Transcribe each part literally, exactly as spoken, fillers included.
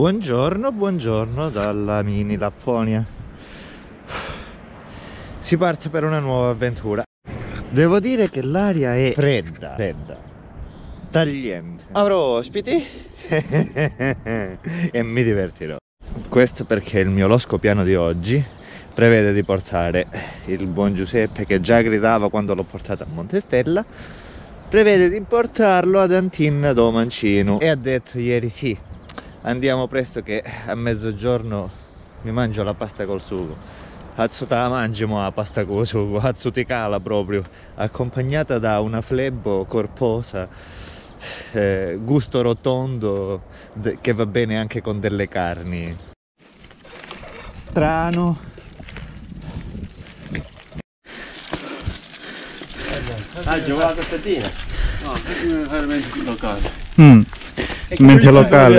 Buongiorno, buongiorno dalla mini Lapponia. Si parte per una nuova avventura. Devo dire che l'aria è fredda, fredda, tagliente. Avrò ospiti e mi divertirò. Questo perché il mio losco piano di oggi prevede di portare il buon Giuseppe, che già gridava quando l'ho portato a Montestella, prevede di portarlo ad Antin do Mancino e ha detto ieri sì, andiamo presto che a mezzogiorno mi mangio la pasta col sugo. Azzu te la mangiamo la pasta col sugo, azzu ti cala proprio, accompagnata da una flebbo corposa, eh, gusto rotondo, che va bene anche con delle carni. Strano. Ah, giocato stamattina? No, perché fare mente locale. Mm. Mente locale.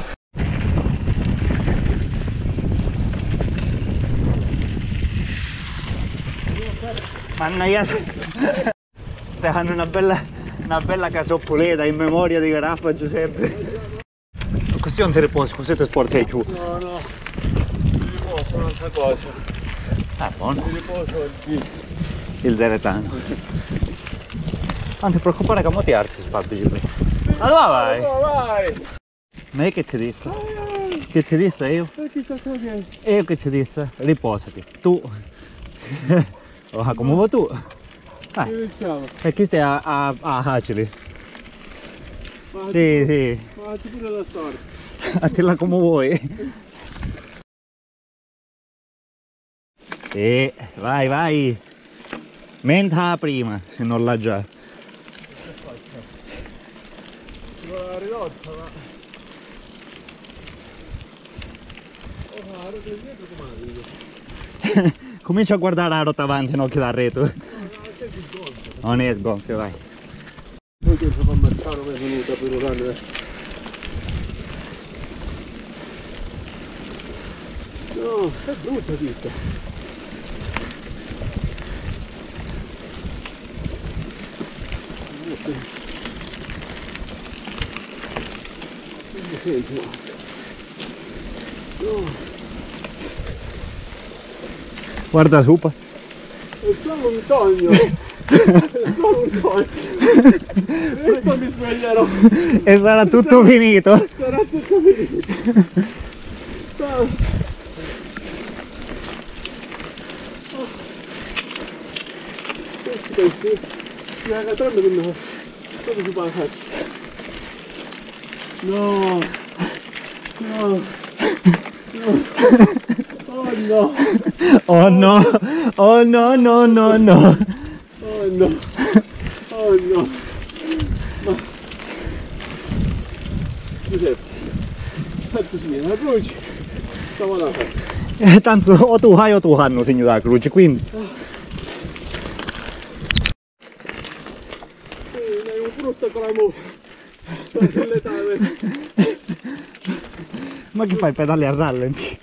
Mannaia, ti hanno una bella, una bella casoppoleta in memoria di Garaffa, Giuseppe. Così non ti riposi, così ti sporzi più. No, no, mi riposo un'altra cosa. Ah, buono. Mi riposo oggi. Il deretano. Non ti preoccupare che mo ti alzi su la bicicletta. Ma dove vai? No, vai! Ma io che ti disse? Che ti disse io? E io che ti disse? Riposati. Tu. Oh, come vuoi tu? Ah, e chi stai a, a, a Hacili? Sì, sì. Ma ti pure la storia. A te la come vuoi. Sì, vai, vai. Menta prima, se non l'ha già. Ci vuole la ridotta, ma... Oh, la ruota indietro com'è? Comincia a guardare la ruota avanti, non che la retro. No, no, è sgonfio. Non è sgonfio, vai. Poi che il mercato mi è venuta per urlare. No, è brutta pista. No. Guarda Supa. È solo un sogno. È solo un sogno. Adesso mi sveglierò. E sarà tutto finito. Sarà tutto finito. Oh. Questi questi. Mi ha agattato con me. Cosa si fa? No. No. No. Oh no. Oh no. Oh no, no, no, no. Oh no. Oh no. Ma... Giuseppe. Cazzo si viene la croce. Stiamo là. Eh, tanto o tu hai o tu hanno segno della croce, quindi. È un frutto con l'amore. Ma che fai, pedali a rallenti?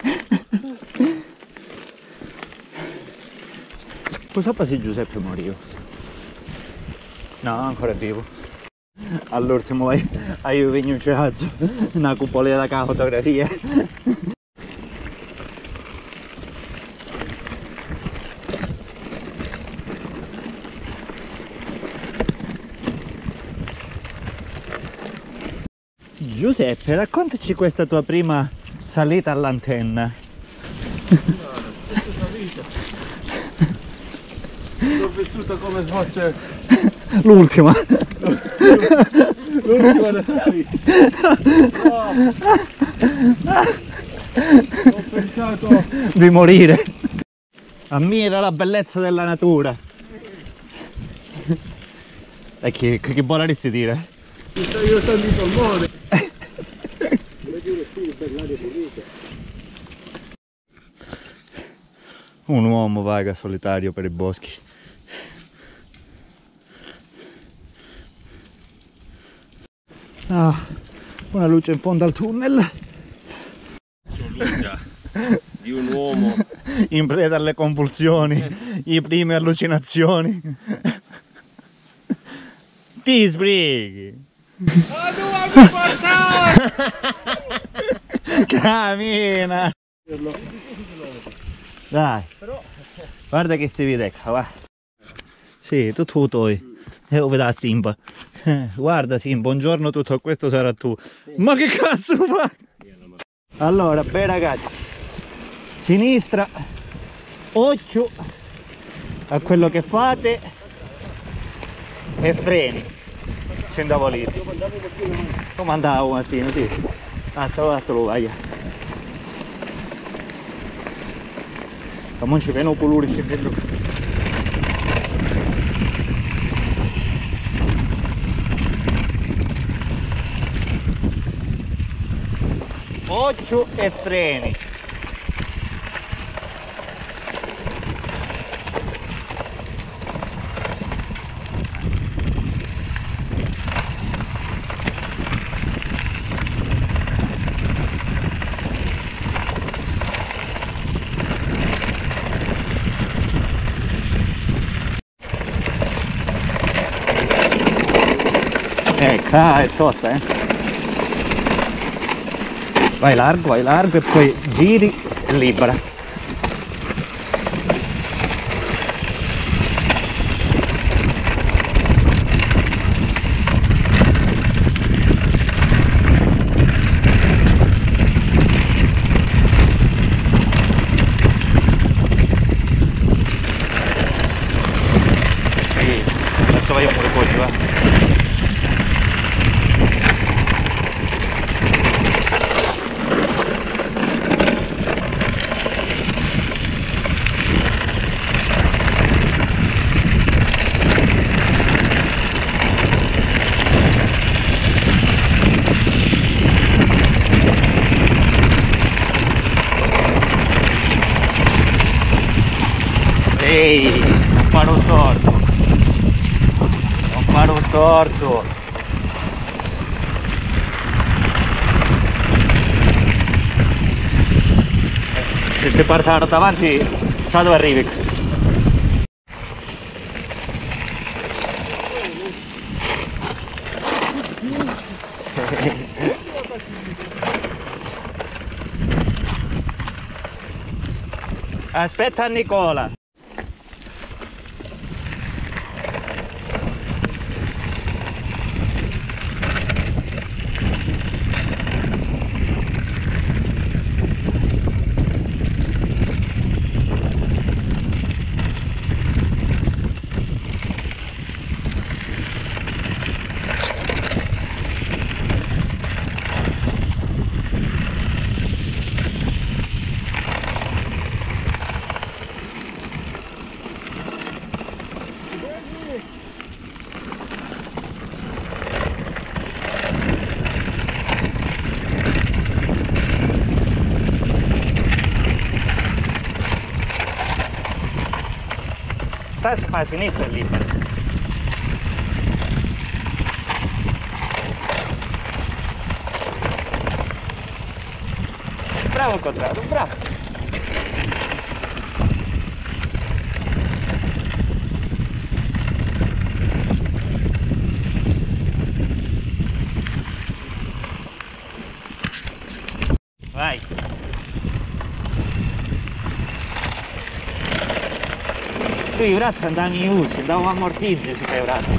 Cosa fa se Giuseppe moriva? No, ancora è vivo. All'ultimo vai a io vengo un cazzo, una cupoletta da fotografia. Giuseppe, raccontaci questa tua prima salita all'antenna. Questa vita l'ho vissuta come se fosse l'ultima. l'ultima della vita. No. Ho pensato di morire. Ammira la bellezza della natura. E che, che buona di dire? mi stai aiutando i polmoni. Vedi un respiro per l'aria pulita. Un uomo vaga solitario per i boschi. Ah, una luce in fondo al tunnel. Assoluta di un uomo in preda alle convulsioni, le prime allucinazioni. Ti sbrighi. Ah, tu mi portato! Cammina! Dai, guarda che si vede, va. Sì, tutto toi. E io vedo Simba. Guarda Simba, buongiorno, tutto questo sarà tu. Ma che cazzo fa? Allora, beh ragazzi, sinistra, occhio a quello che fate e freni. Scendiamo lì. Come andavo Martino, sì. Ah, stavo solo, vai. Ma ci vedono colori dentro. Occhio e freni. Ecco, ah, è tosta, eh. Vai largo, vai largo e poi giri e libera. Sì, adesso vai un po' di così, va. Ehi, non fare storto, non fare storto. Se ti partono davanti, sa dove arrivi. Aspetta Nicola. Stai a sinistra e libera. Bravo Corrado, bravo. Vai. Tu i bracci andavano in uso, andavo a ammortizzi su quei bracci.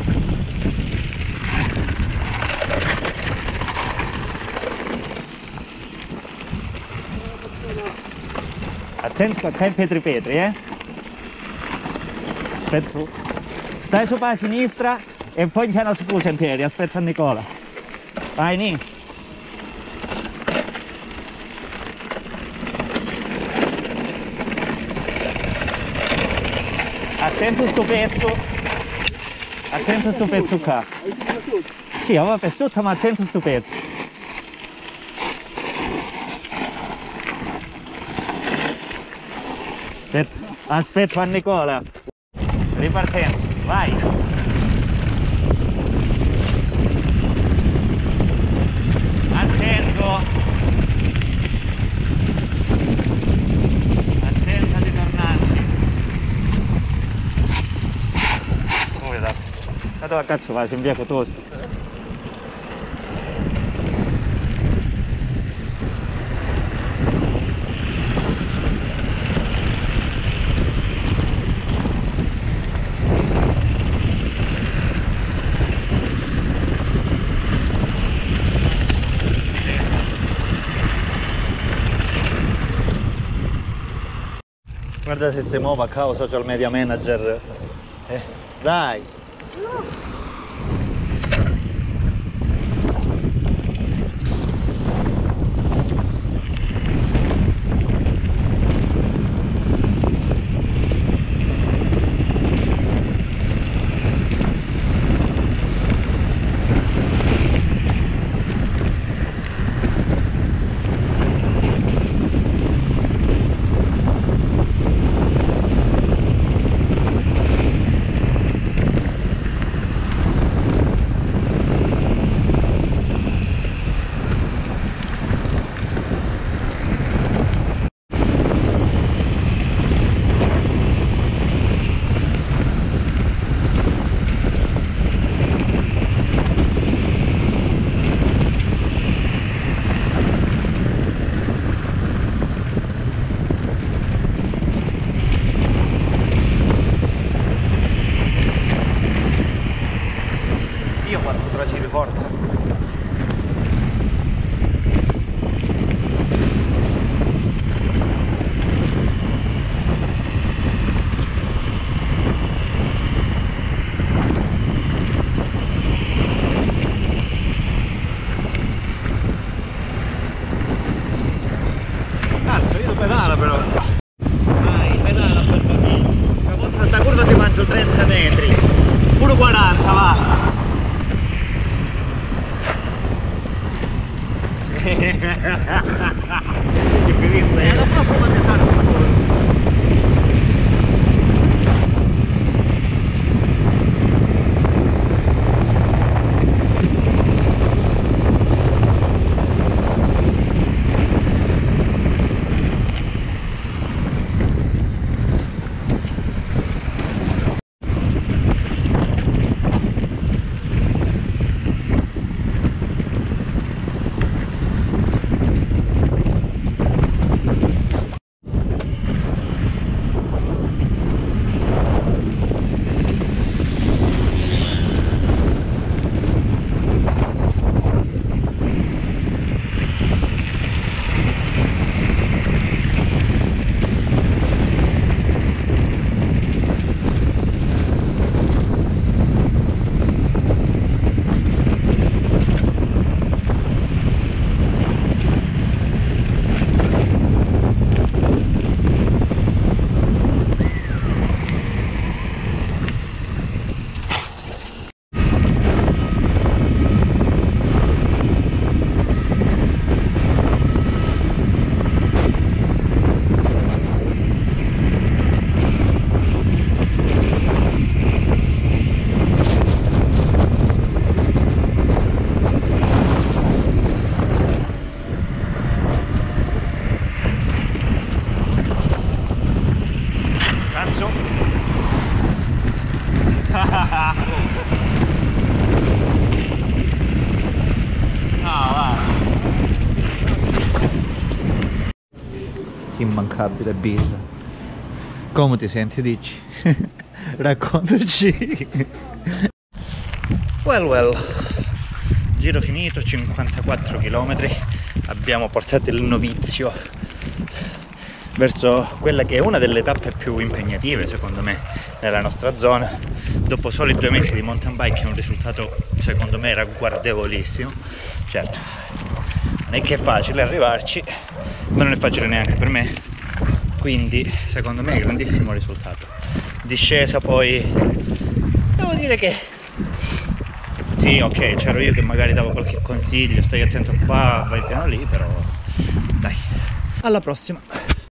Attento a che petri petri, eh? Aspetta. Stai su per la sinistra e poi chiama su sentieri, aspetta Nicola. Vai Ni. Attento a sto pezzo, attento a sto pezzo qua. Sì, vabbè, sotto, ma attento a sto pezzo. Aspetta, aspetta a Nicola. Ripartenza, vai. Attento. Attenta di tornare. Dove cazzo vai? Sei in via Cotosto. Guarda se si muove a capo social media manager. Eh, dai! Io quanto ora ci ricordo? Cazzo, io pedala però! Vai, pedala per bambino! Una volta sta curva ti mangio trenta metri! Pure quaranta, va! E alla prossima ti sarà una cosa. Immancabile birra. Come ti senti, dici? Raccontaci. Well well, giro finito, cinquantaquattro chilometri. Abbiamo portato il novizio verso quella che è una delle tappe più impegnative secondo me nella nostra zona. Dopo soli due mesi di mountain bike è un risultato secondo me ragguardevolissimo. Certo, non è che è facile arrivarci, ma non è facile neanche per me, quindi secondo me è un grandissimo risultato. Discesa poi devo dire che sì, ok, c'ero io che magari davo qualche consiglio, stai attento qua, vai piano lì, però dai, alla prossima.